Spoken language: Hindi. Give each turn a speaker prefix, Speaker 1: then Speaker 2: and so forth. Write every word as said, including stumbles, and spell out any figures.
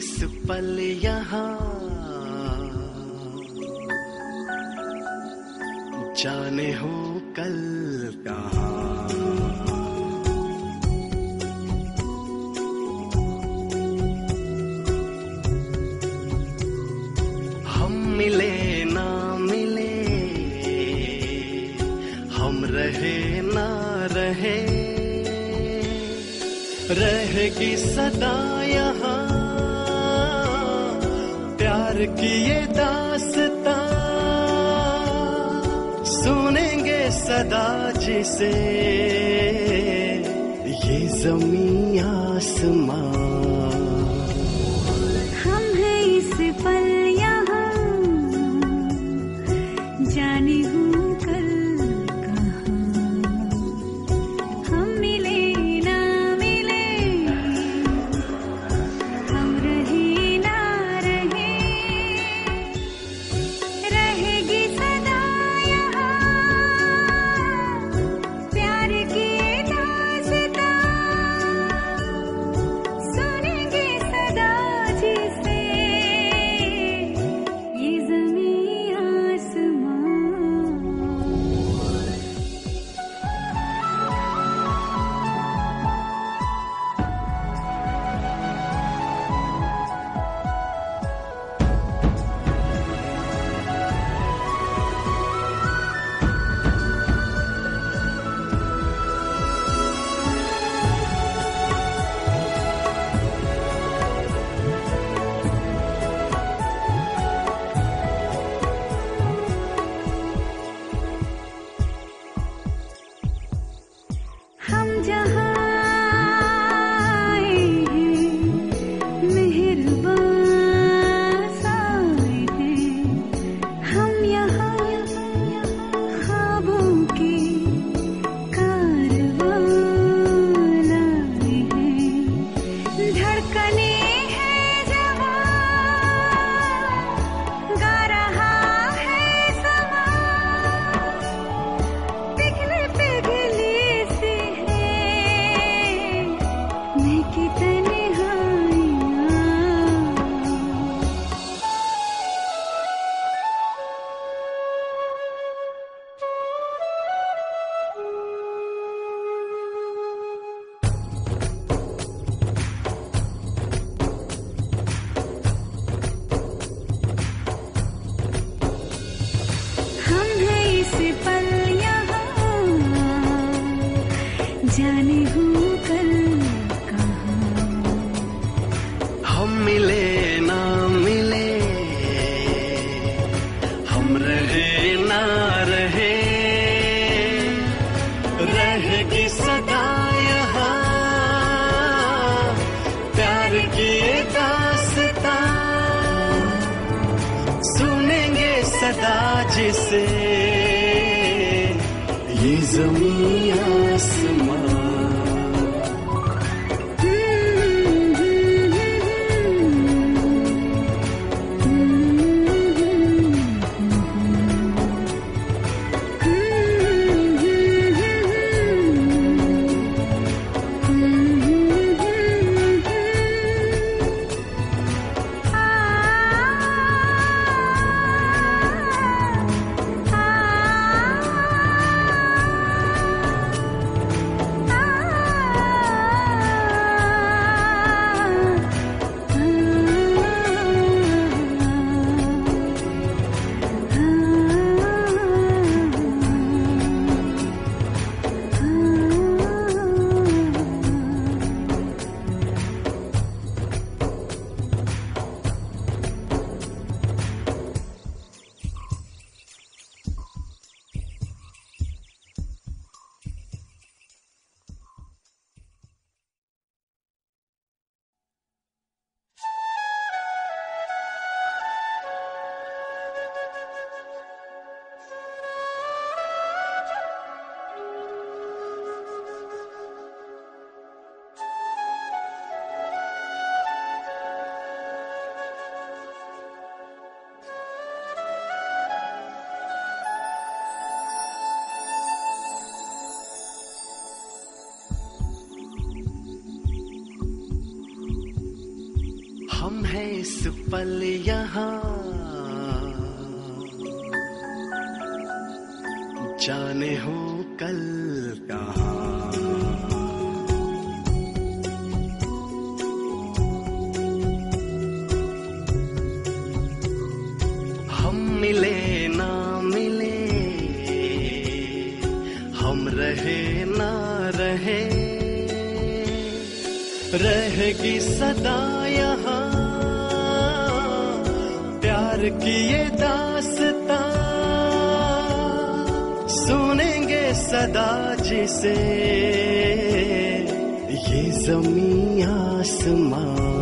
Speaker 1: इस पल यहाँ, जाने हो कल कहाँ। हम मिले ना मिले, हम रहे ना रहे, रहेगी सदा यहाँ प्यार की ये दास्तां। सुनेंगे सदा जिसे ये ज़मीं आसमां।
Speaker 2: हम हैं इस पल यहाँ, जाने हूँ कल कहाँ। हम मिले ना मिले, हम रहे ना रहे, रहेगी सदा जाने हूँ कल कहाँ।
Speaker 1: हम मिले ना मिले, हम रहे ना रहे, रहेगी सदा यहाँ प्यार की दास्तां। सुनेंगे सदा जिसे ये ज़मीं आसमां। है इस पल यहाँ, जाने हो कल कहाँ। हम मिले ना मिले, हम रहे ना रहे, रहेगी सदा यहाँ प्यार की ये दास्तां। सुनेंगे सदा जिसे ये ज़मीं आसमां।